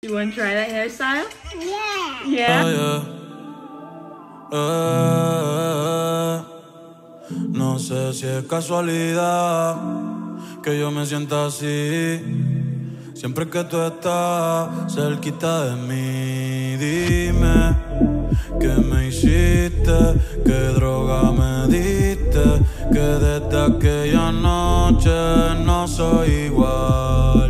You want to try that hairstyle? Yeah. Yeah? No sé si es casualidad que yo me sienta así siempre que tú estás cerquita de mí. Dime qué me hiciste, qué droga me diste, que desde aquella noche no soy igual.